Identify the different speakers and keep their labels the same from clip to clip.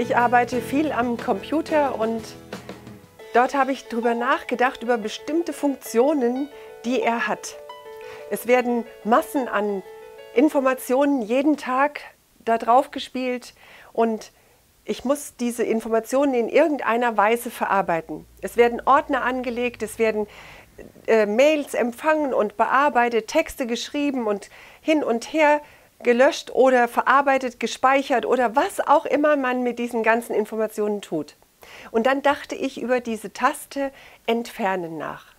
Speaker 1: Ich arbeite viel am Computer und dort habe ich darüber nachgedacht, über bestimmte Funktionen, die er hat. Es werden Massen an Informationen jeden Tag da drauf gespielt und ich muss diese Informationen in irgendeiner Weise verarbeiten. Es werden Ordner angelegt, es werden Mails empfangen und bearbeitet, Texte geschrieben und hin und her gelöscht oder verarbeitet, gespeichert oder was auch immer man mit diesen ganzen Informationen tut. Und dann dachte ich über diese Taste Entfernen nach.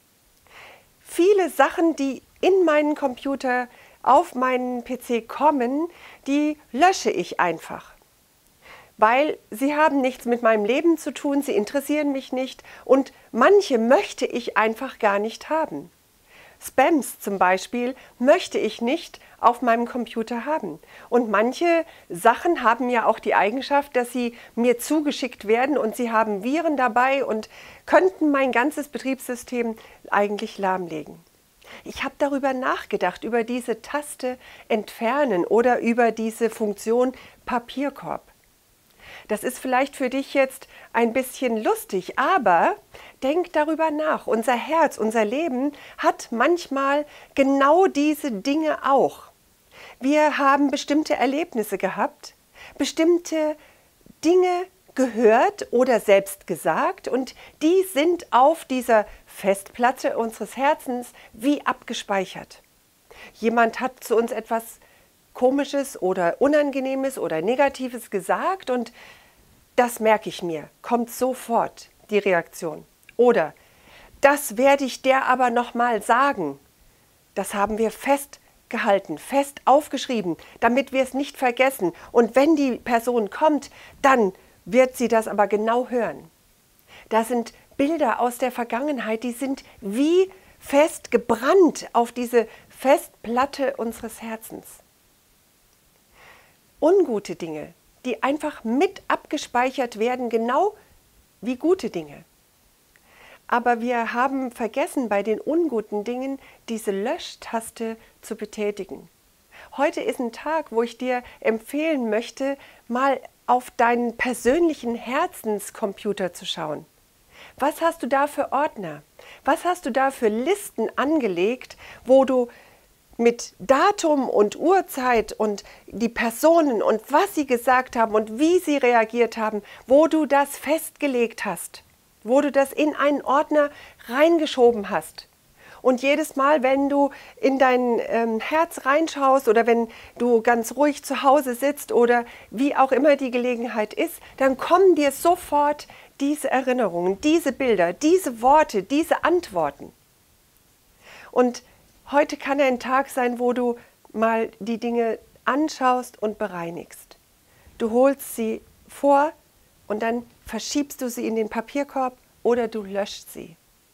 Speaker 1: Viele Sachen, die in meinen Computer, auf meinen PC kommen, die lösche ich einfach. Weil sie haben nichts mit meinem Leben zu tun, sie interessieren mich nicht und manche möchte ich einfach gar nicht haben. Spams zum Beispiel möchte ich nicht auf meinem Computer haben. Und manche Sachen haben ja auch die Eigenschaft, dass sie mir zugeschickt werden und sie haben Viren dabei und könnten mein ganzes Betriebssystem eigentlich lahmlegen. Ich habe darüber nachgedacht, über diese Taste Entfernen oder über diese Funktion Papierkorb. Das ist vielleicht für dich jetzt ein bisschen lustig, aber denk darüber nach. Unser Herz, unser Leben hat manchmal genau diese Dinge auch. Wir haben bestimmte Erlebnisse gehabt, bestimmte Dinge gehört oder selbst gesagt und die sind auf dieser Festplatte unseres Herzens wie abgespeichert. Jemand hat zu uns etwas Komisches oder Unangenehmes oder Negatives gesagt und das merke ich mir, kommt sofort die Reaktion. Oder das werde ich der aber noch mal sagen. Das haben wir festgehalten, fest aufgeschrieben, damit wir es nicht vergessen. Und wenn die Person kommt, dann wird sie das aber genau hören. Das sind Bilder aus der Vergangenheit, die sind wie fest gebrannt auf diese Festplatte unseres Herzens. Ungute Dinge, die einfach mit abgespeichert werden, genau wie gute Dinge. Aber wir haben vergessen, bei den unguten Dingen diese Löschtaste zu betätigen. Heute ist ein Tag, wo ich dir empfehlen möchte, mal auf deinen persönlichen Herzenscomputer zu schauen. Was hast du da für Ordner? Was hast du da für Listen angelegt, wo du mit Datum und Uhrzeit und die Personen und was sie gesagt haben und wie sie reagiert haben, wo du das festgelegt hast, wo du das in einen Ordner reingeschoben hast. Und jedes Mal, wenn du in dein Herz reinschaust oder wenn du ganz ruhig zu Hause sitzt oder wie auch immer die Gelegenheit ist, dann kommen dir sofort diese Erinnerungen, diese Bilder, diese Worte, diese Antworten. Und heute kann ein Tag sein, wo du mal die Dinge anschaust und bereinigst. Du holst sie vor und dann verschiebst du sie in den Papierkorb oder du löscht sie.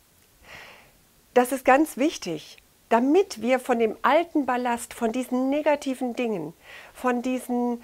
Speaker 1: Das ist ganz wichtig, damit wir von dem alten Ballast, von diesen negativen Dingen, von diesen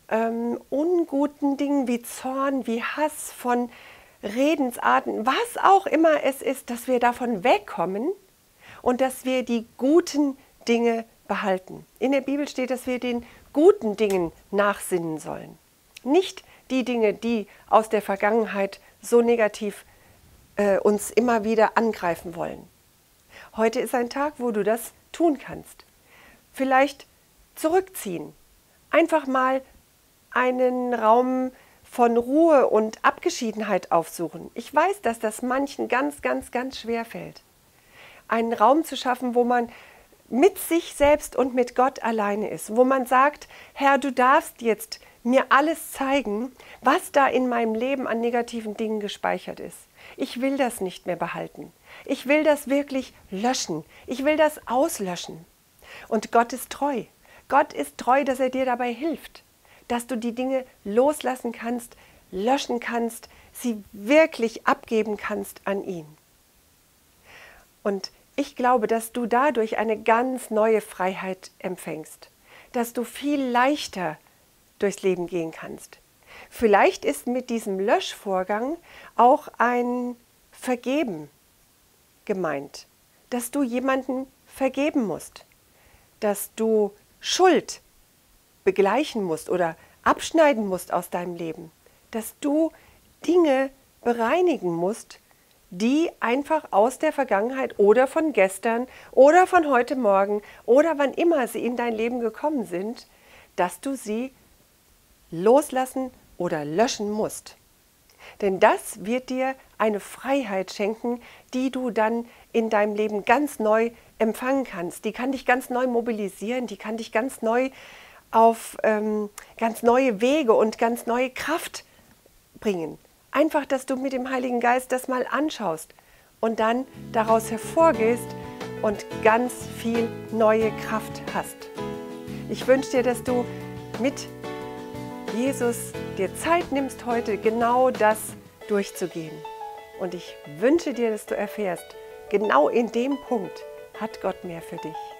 Speaker 1: unguten Dingen wie Zorn, wie Hass, von Redensarten, was auch immer es ist, dass wir davon wegkommen und dass wir die guten Dinge behalten. In der Bibel steht, dass wir den guten Dingen nachsinnen sollen. Nicht die Dinge, die aus der Vergangenheit so negativ uns immer wieder angreifen wollen. Heute ist ein Tag, wo du das tun kannst. Vielleicht zurückziehen. Einfach mal einen Raum von Ruhe und Abgeschiedenheit aufsuchen. Ich weiß, dass das manchen ganz schwer fällt. Einen Raum zu schaffen, wo man mit sich selbst und mit Gott alleine ist. Wo man sagt, Herr, du darfst jetzt mir alles zeigen, was da in meinem Leben an negativen Dingen gespeichert ist. Ich will das nicht mehr behalten. Ich will das wirklich löschen. Ich will das auslöschen. Und Gott ist treu. Gott ist treu, dass er dir dabei hilft, dass du die Dinge loslassen kannst, löschen kannst, sie wirklich abgeben kannst an ihn. Und ich glaube, dass du dadurch eine ganz neue Freiheit empfängst, dass du viel leichter durchs Leben gehen kannst. Vielleicht ist mit diesem Löschvorgang auch ein Vergeben gemeint, dass du jemanden vergeben musst, dass du Schuld begleichen musst oder abschneiden musst aus deinem Leben, dass du Dinge bereinigen musst, die einfach aus der Vergangenheit oder von gestern oder von heute Morgen oder wann immer sie in dein Leben gekommen sind, dass du sie loslassen oder löschen musst. Denn das wird dir eine Freiheit schenken, die du dann in deinem Leben ganz neu empfangen kannst. Die kann dich ganz neu mobilisieren, die kann dich ganz neu auf ganz neue Wege und ganz neue Kraft bringen. Einfach, dass du mit dem Heiligen Geist das mal anschaust und dann daraus hervorgehst und ganz viel neue Kraft hast. Ich wünsche dir, dass du mit Jesus dir Zeit nimmst, heute genau das durchzugehen. Und ich wünsche dir, dass du erfährst, genau in dem Punkt hat Gott mehr für dich.